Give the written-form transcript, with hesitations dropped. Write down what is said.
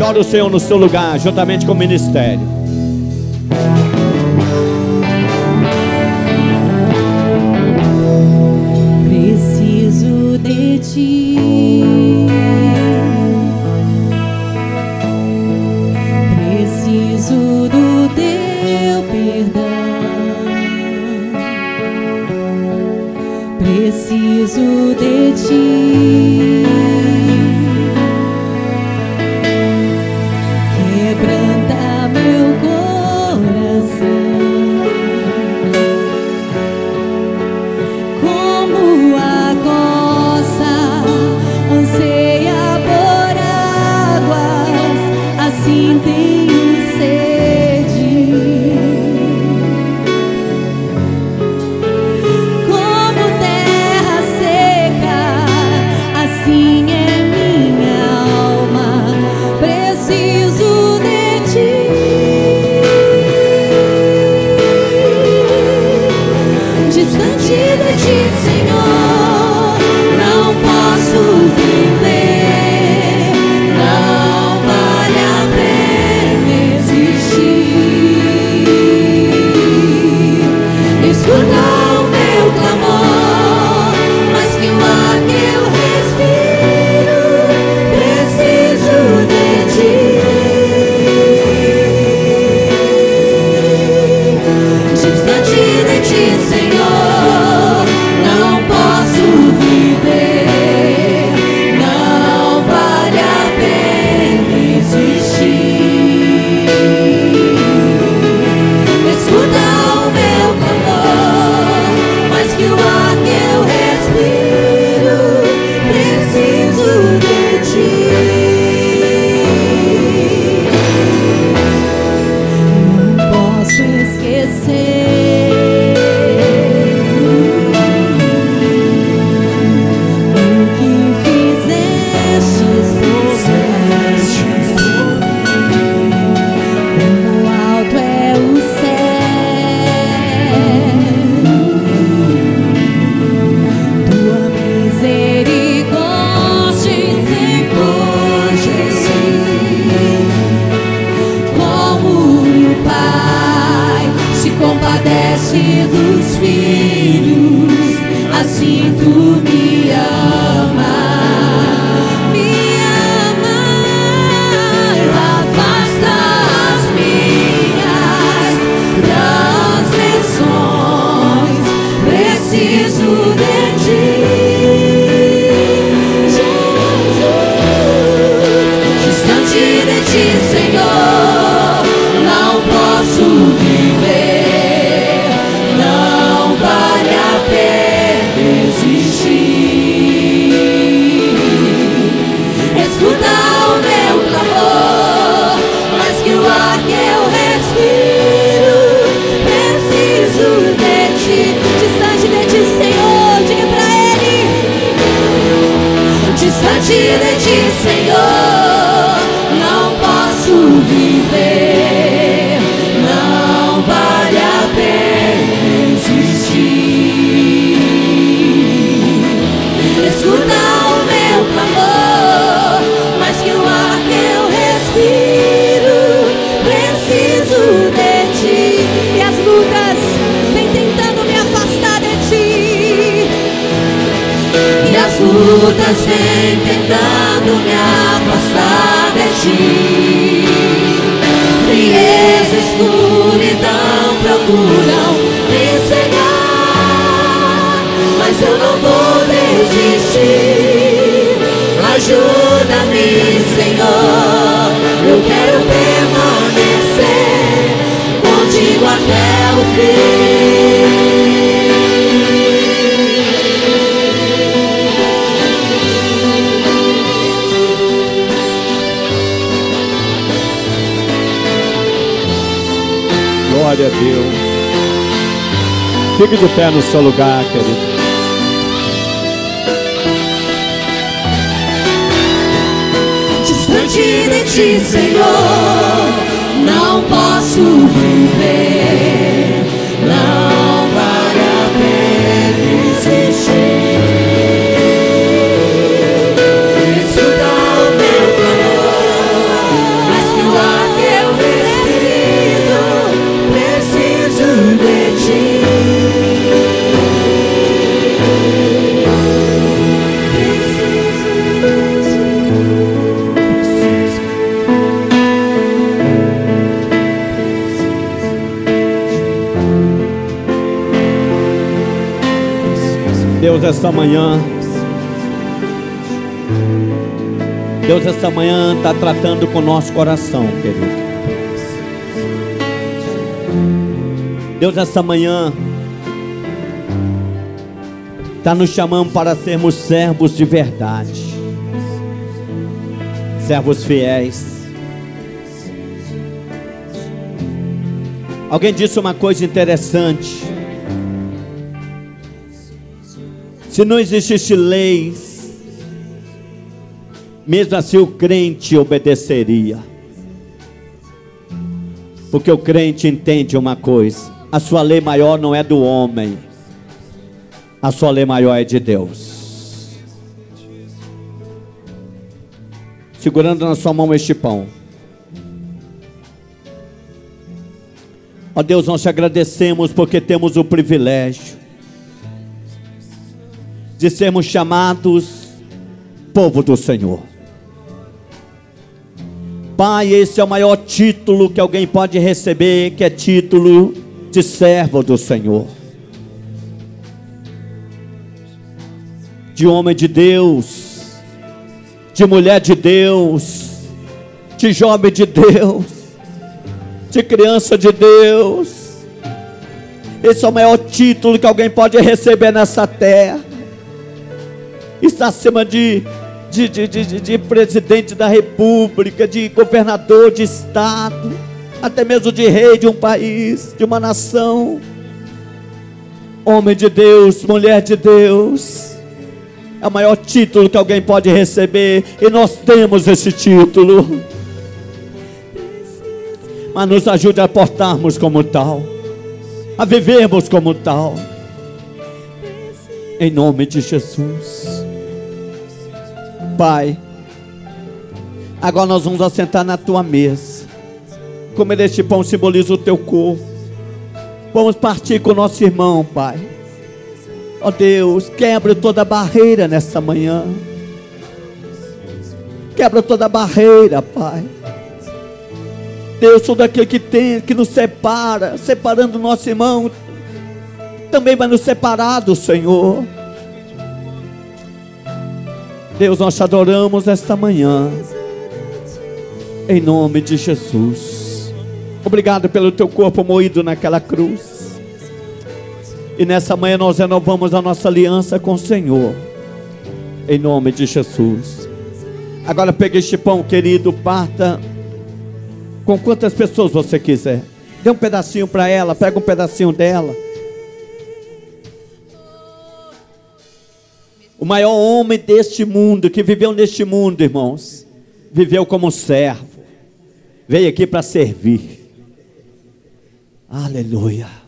Adora o Senhor no seu lugar, juntamente com o ministério. Preciso de ti. Preciso do teu perdão. Preciso de ti. Quebranta meu coração. Como a coça anseia por águas, assim tenho sede. Como terra seca, assim é minha alma. Preciso de ti. Distante de ti, Senhor, não posso viver. Não vale a pena existir. Escuta o meu clamor, mas que o ar que eu respiro. Preciso de ti. Distante de ti, Senhor, não posso viver. Não vale a pena existir. Escuta o meu clamor, mas que o ar que eu respiro. Preciso de ti. Não posso esquecer o que fizestes por mim. Como alto é o céu, tua misericórdia sem como o Pai se compadece dos filhos, assim tu me amas. Me amas, afasta as minhas transgressões. Preciso de ti, Jesus. Distante de ti, Senhor, não posso viver. Não vale a pena existir. Escuta o meu clamor, mas que o ar que eu respiro. Preciso de ti. Distante de ti, Senhor, diga pra Ele. Distante de ti, Senhor, não posso viver. Não vale a pena existir. Escuta o meu clamor, mas que o ar que eu respiro. Preciso de ti. E as lutas vêm tentando me afastar de ti. E as lutas vêm tentando me afastar de ti. Frieza, escuridão procuram me cegar, mas eu não vou desistir. Ajuda-me, Senhor, eu quero permanecer contigo até o fim. Glória a Deus. Fique de pé no seu lugar, querido. Distante de ti, Senhor, não posso viver. Não vale a pena existir. Escuta o meu clamor, Deus, essa manhã está tratando com o nosso coração, querido. Deus, essa manhã está nos chamando para sermos servos de verdade, servos fiéis. Alguém disse uma coisa interessante: se não existisse leis, mesmo assim o crente obedeceria, porque o crente entende uma coisa: a sua lei maior não é do homem, a sua lei maior é de Deus. Segurando na sua mão este pão, ó Deus, nós te agradecemos porque temos o privilégio de sermos chamados povo do Senhor. Pai, esse é o maior título que alguém pode receber, que é título de servo do Senhor, de homem de Deus, de mulher de Deus, de jovem de Deus, de criança de Deus. Esse é o maior título que alguém pode receber nessa terra. Está acima de presidente da república, de governador de estado, até mesmo de rei de um país, de uma nação. Homem de Deus, mulher de Deus, é o maior título que alguém pode receber, e nós temos esse título. Mas nos ajude a portarmos como tal, a vivermos como tal, em nome de Jesus. Pai, agora nós vamos assentar na tua mesa. Comer este pão simboliza o teu corpo. Vamos partir com o nosso irmão, Pai. Ó Deus, quebra toda barreira nessa manhã. Quebra toda barreira, Pai. Deus, tudo aquilo que nos separa, separando o nosso irmão, também vai nos separar do Senhor. Deus, nós te adoramos esta manhã, em nome de Jesus. Obrigado pelo teu corpo moído naquela cruz. E nessa manhã nós renovamos a nossa aliança com o Senhor, em nome de Jesus. Agora pegue este pão, querido, parta com quantas pessoas você quiser. Dê um pedacinho para ela, pega um pedacinho dela. O maior homem deste mundo, que viveu neste mundo, irmãos, viveu como servo, veio aqui para servir. Aleluia.